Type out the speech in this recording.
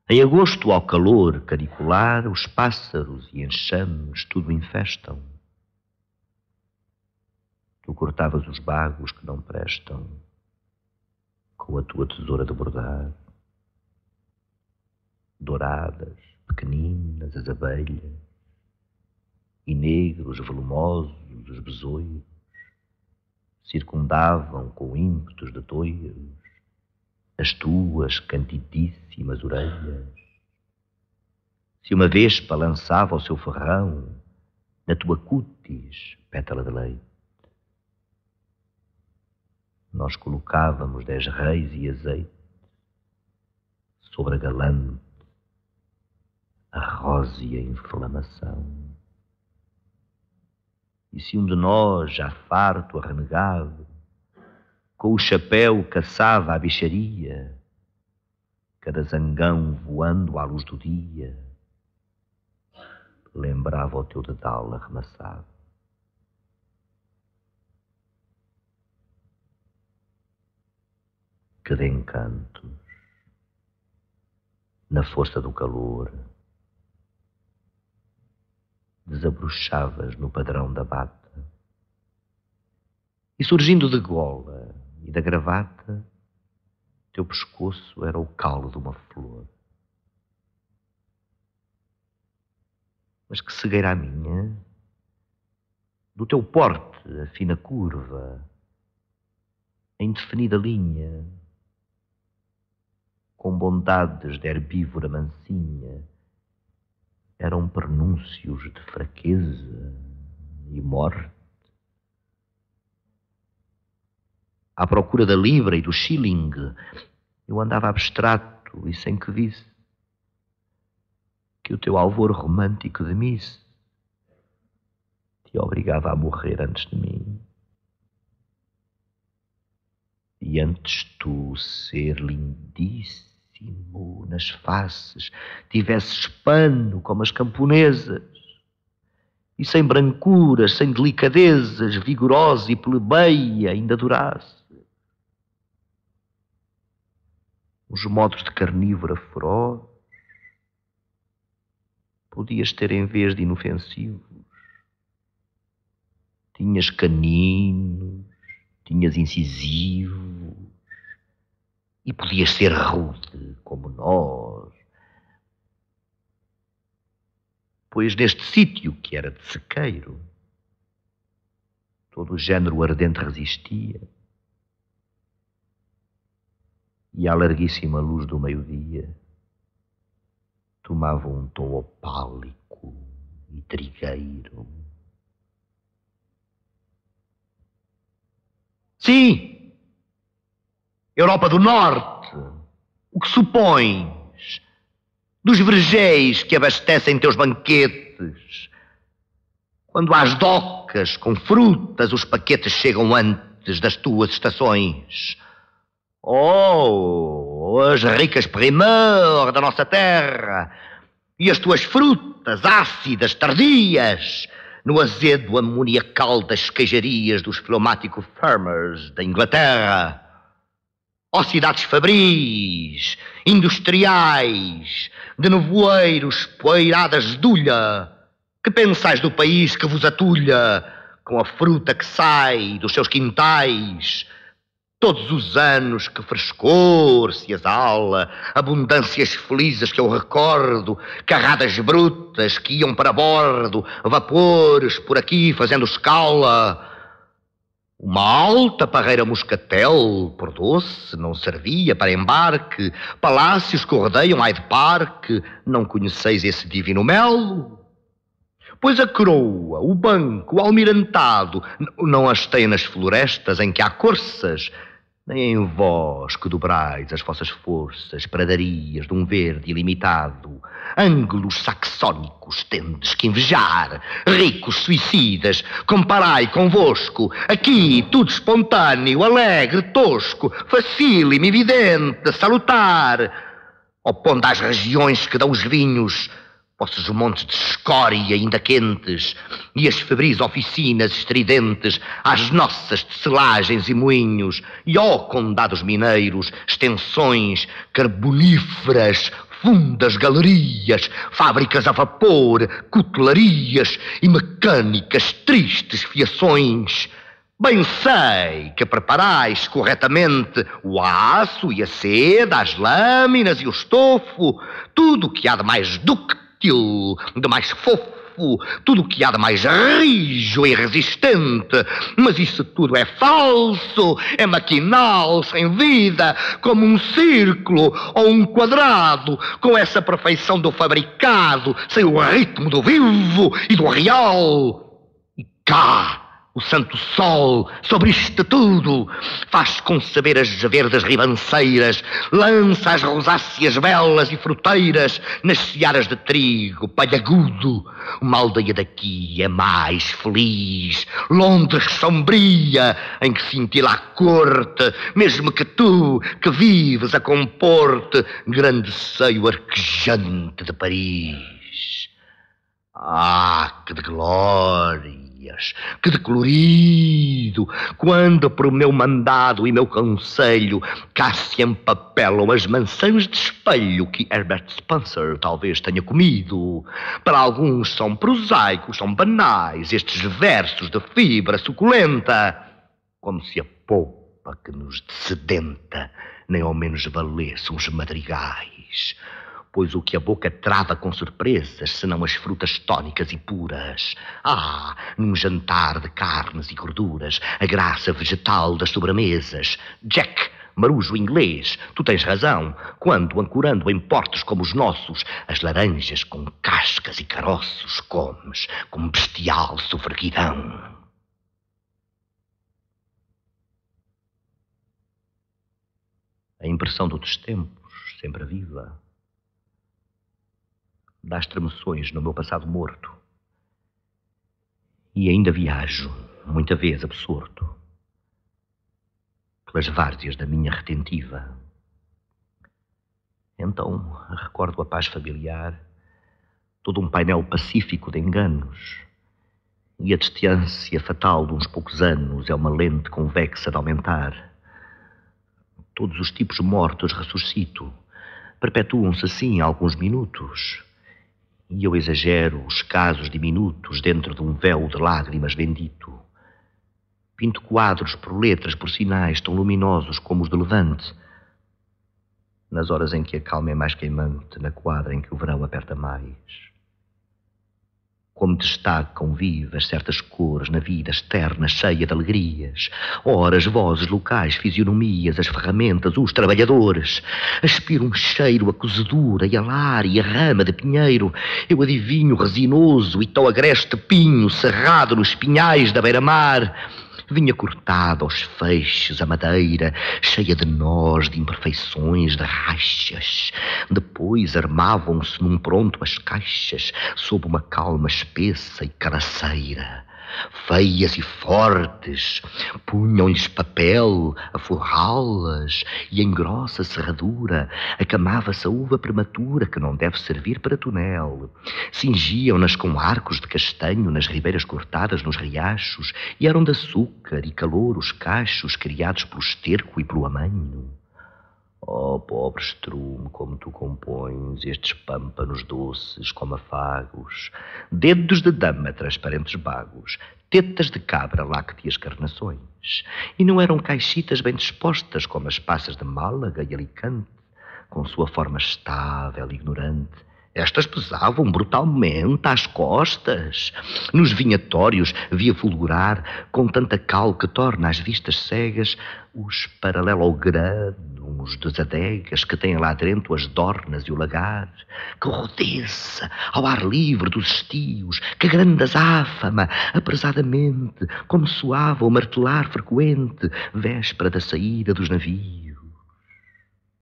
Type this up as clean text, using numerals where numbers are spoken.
Em agosto, ao calor caricular, os pássaros e enxames tudo infestam. Tu cortavas os bagos que não prestam com a tua tesoura de bordar. Douradas, pequeninas as abelhas, e negros, volumosos, os besoiros, circundavam com ímpetos de toiros as tuas cantitíssimas orelhas. Se uma vespa lançava o seu ferrão na tua cútis pétala de leite, nós colocávamos 10 reis e azeite sobre a galante, a rósea inflamação. E se um de nós, já farto, renegado, com o chapéu caçava a bicharia, cada zangão voando à luz do dia lembrava o teu dedal arremassado. Que de encantos, na força do calor, desabrochavas no padrão da bata, e surgindo de gola e da gravata, teu pescoço era o caule de uma flor. Mas que cegueira a minha, do teu porte a fina curva, a indefinida linha, com bondades de herbívora mansinha, eram prenúncios de fraqueza e morte. À procura da libra e do shilling, eu andava abstrato e sem que visse que o teu alvor romântico de missa te obrigava a morrer antes de mim. E antes tu ser lindíssimo nas faces, tivesses pano como as camponesas, e sem brancuras, sem delicadezas, vigorosa e plebeia ainda durasse os modos de carnívora feroz, podias ter em vez de inofensivos, tinhas caninos, tinhas incisivos, e podias ser rude como nós, pois neste sítio que era de sequeiro, todo o género ardente resistia, e à larguíssima luz do meio-dia tomava um tom opálico e trigueiro. Sim, Europa do Norte, o que supões dos vergéis que abastecem teus banquetes? Quando às docas com frutas os paquetes chegam antes das tuas estações. Oh, as ricas primeurs da nossa terra e as tuas frutas ácidas, tardias, no azedo amoniacal das queijarias dos Philomatic Farmers da Inglaterra. Ó cidades fabris, industriais, de nevoeiros poeiradas de ulha, que pensais do país que vos atulha com a fruta que sai dos seus quintais? Todos os anos que frescor se exala, abundâncias felizes que eu recordo, carradas brutas que iam para bordo, vapores por aqui fazendo escala. Uma alta parreira moscatel, por doce, não servia para embarque, palácios que rodeiam Hyde Park, não conheceis esse divino melo? Pois a coroa, o banco, o almirantado, não as têm nas florestas em que há corças, nem em vós que dobrais as vossas forças, pradarias de um verde ilimitado. Ângulos saxónicos tendes que invejar, ricos suicidas, comparai convosco, aqui tudo espontâneo, alegre, tosco, facílimo, evidente, salutar, opondo às regiões que dão os vinhos, vossos montes de escória ainda quentes, e as febris oficinas estridentes às nossas tecelagens e moinhos, e ó condados mineiros, extensões carboníferas, fundas galerias, fábricas a vapor, cutelarias e mecânicas tristes fiações. Bem sei que preparais corretamente o aço e a seda, as lâminas e o estofo, tudo o que há de mais dúctil, de mais fofo, tudo o que há de mais rijo e resistente. Mas isso tudo é falso, é maquinal, sem vida, como um círculo ou um quadrado, com essa perfeição do fabricado, sem o ritmo do vivo e do real. E cá, o santo sol, sobre isto tudo, faz conceber as verdes ribanceiras, lança as rosáceas belas e fruteiras nas searas de trigo palhagudo. Uma aldeia daqui é mais feliz, Londres sombria, em que cintila a corte, mesmo que tu, que vives a compor-te, grande seio arquejante de Paris. Ah, que de glória! Que de colorido, quando por meu mandado e meu conselho cá se empapelam as maçãs de espelho que Herbert Spencer talvez tenha comido. Para alguns são prosaicos, são banais estes versos de fibra suculenta, como se a polpa que nos dessedenta nem ao menos valesse uns madrigais. Pois o que a boca trava com surpresas, senão as frutas tónicas e puras. Ah, num jantar de carnes e gorduras, a graça vegetal das sobremesas. Jack, marujo inglês, tu tens razão, quando, ancorando em portos como os nossos, as laranjas com cascas e caroços comes, com bestial sofreguidão. A impressão de outros tempos, sempre viva, dá estremeções no meu passado morto. E ainda viajo, muita vez absorto, pelas várzeas da minha retentiva. Então recordo a paz familiar, todo um painel pacífico de enganos, e a distância fatal de uns poucos anos é uma lente convexa de aumentar. Todos os tipos mortos ressuscito, perpetuam-se assim alguns minutos. E eu exagero os casos diminutos dentro de um véu de lágrimas bendito. Pinto quadros por letras, por sinais tão luminosos como os de Levante, nas horas em que a calma é mais queimante, na quadra em que o verão aperta mais. Como destacam vivas certas cores na vida externa cheia de alegrias. Ora, as vozes locais, fisionomias, as ferramentas, os trabalhadores. Aspiro um cheiro, a cozedura e a lar e a rama de pinheiro. Eu adivinho resinoso e tão agreste pinho cerrado nos pinhais da beira-mar. Vinha cortada aos feixes a madeira, cheia de nós, de imperfeições, de rachas. Depois armavam-se num pronto as caixas, sob uma calma espessa e caraceira. Feias e fortes, punham-lhes papel a forrá-las, e em grossa serradura acamava-se a uva prematura que não deve servir para tonel. Cingiam-nas com arcos de castanho nas ribeiras cortadas nos riachos, e eram de açúcar e calor os cachos criados pelo esterco e pelo amanho. Oh, pobre estrume, como tu compões estes pâmpanos doces como afagos, dedos de dama transparentes bagos, tetas de cabra lácteas carnações. E não eram caixitas bem dispostas como as passas de Málaga e Alicante, com sua forma estável e ignorante. Estas pesavam brutalmente às costas. Nos vinhatórios via fulgurar, com tanta cal que torna as vistas cegas, os paralelogramos das adegas que têm lá dentro as dornas e o lagar. Que rudeza ao ar livre dos estios, que grande azáfama, apresadamente, como soava o martelar frequente, véspera da saída dos navios.